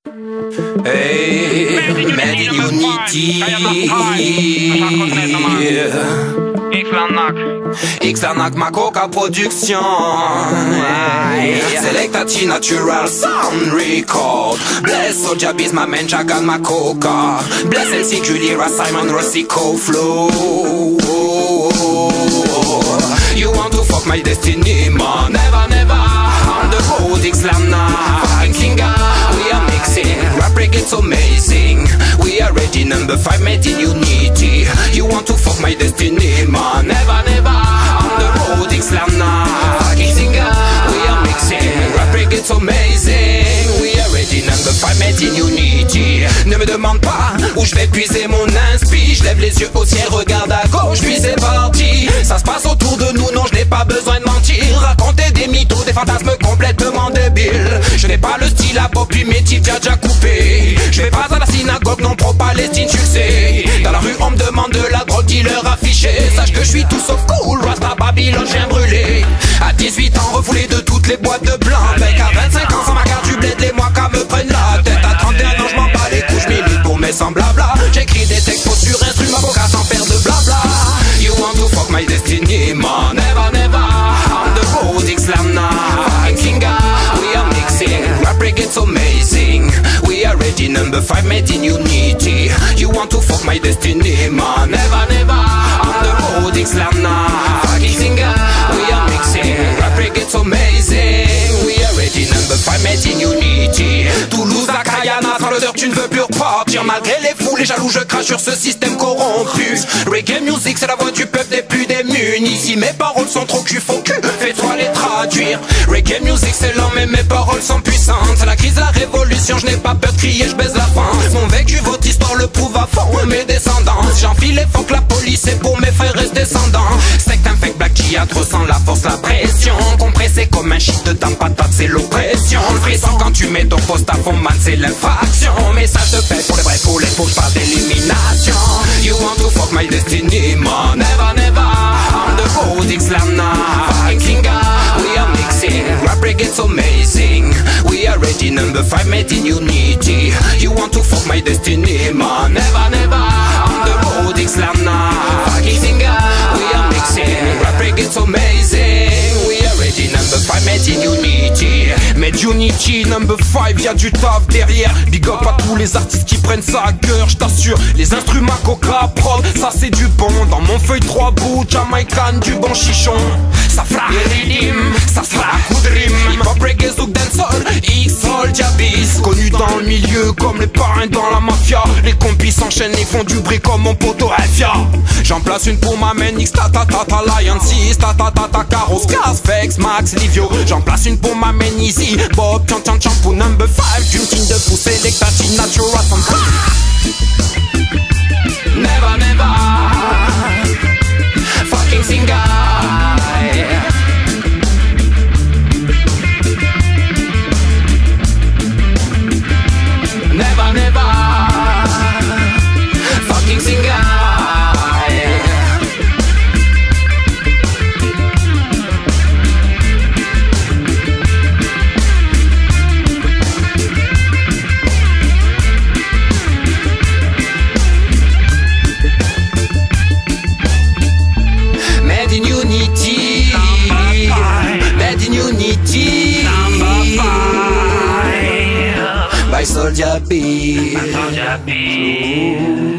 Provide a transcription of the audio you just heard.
Hey, Made in Unity. X-Lanak, ma coca production. Selectati natural sound record. Bless Soulja Biz, ma man Jagan, ma coca. Bless MC Julie, Simon Rossico flow. You want to fuck my destiny, man? Never, never. On the road, X-Lanak, fucking singer. We are mixing, rap reggae's amazing. We are ready, number 5, made in unity. You want to fuck my destiny, man? Never, never. On the road, X-Lanak, fucking singer. We are mixing, rap reggae's amazing. We are ready, number 5, made in unity. Ne me demande pas où je vais puiser mon inspi. Je lève les yeux au ciel, regarde à gauche, puis c'est parti. Ça se passe autour de nous, non, je n'ai pas besoin de mentir. Raconter des mythos, des fantasmes complètement débiles. Je n'ai pas le style à pop, puis mes types déjà coupé. Je vais pas à la synagogue, non, pro-Palestine, succès. Dans la rue, on me demande de la drogue, dealer affiché. Sache que je suis tout sauf cool, Rasta Babylone, chien brûlé. À 18 ans, refoulé de toutes les boîtes de blanc. Mec, à 25 ans, sans ma carte du bled, les mois qu'à me prennent la tête. À 31 ans, je m'en bats les couches, milite pour mes semblables. J'écris des textes faux sur instrument, avocat sans faire de blabla. You want to fuck my destiny, man? Never, never. On the road, X-Lanak, singer. We are mixing, rap reggae's amazing. We are ready, number 5, made in unity. You want to fuck my destiny, man? Never, never. On the road, X-Lanak, singer. We are mixing, rap reggae's amazing. We are ready, number 5, made in unity. Toulouse à Kayana, sans l'odeur tu ne veux plus repartir. Malgré les fous, les jaloux, je crache sur ce système corrompu. Reggae music, c'est la voix du peuple des plus démunis. Si mes paroles sont trop cul, faut que fais-toi les traduire. Reggae music, c'est lent, mais mes paroles sont puissantes. C'est la crise, la révolution, je n'ai pas peur de crier, je baise la France. Mon vécu, votre histoire le prouve à fond, mes descendants. J'enfile les fuck la police, c'est pour mes frères et descendants. C'est un fake black qui a trop sans la force, la pression. Compressé comme un shit dedans, patate, c'est l'oppression. Le frisson quand tu mets ton poste à fond, man, c'est l'infraction. Message de paix pour les vrais, pour les faux, j'parle d'élimination. You want to fuck my destiny, man? Never, never. On the road, X-Lanak, singer. We are mixing, rap reggae's amazing. We are ready, number 5, made in unity. You want to fuck my destiny, man? Never, never. On the road, X-Lanak, singer. We are mixing, rap reggae's amazing. We are ready, number 5, made in unity. Made unity, number 5, y'a du taf derrière. Big up à tous les artistes qui prennent ça à cœur, j't'assure. Les instruments coca prod, ça c'est du bon. Dans mon feuille 3 bouts, Jamaican, du bon chichon. Ça fera rythme, ça sera un coup de rime. Hip hop, reggae, zouk, dancehall, Soulja Biz. Connu dans le milieu comme les parrains dans la mafia. Les compis s'enchaînent et font du bruit comme mon poteau Elvia. J'en place une pour ma main, X, ta ta ta ta, Lion 6, ta ta ta ta, Caros, Cas, Vex, Max, Livio. J'en place une pour ma main, Easy, Bob, Tian Tian Tian pour number 5. D'une team de pouce, Selectati natural from Never, never. Fucking singer. Never, never. Fucking singer. Made in unity. Made in unity. By Soulja Biz.